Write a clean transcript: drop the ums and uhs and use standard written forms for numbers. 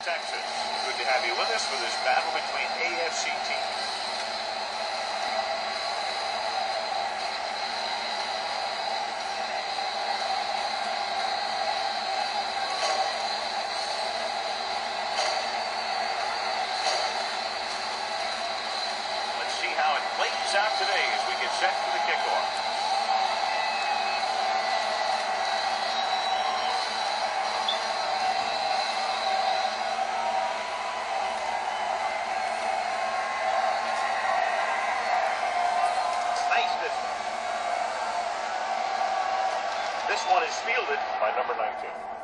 Texas. Good to have you with us for this battle between AFC teams. Let's see how it plays out today as we get set for the kickoff. This one is fielded by number 19.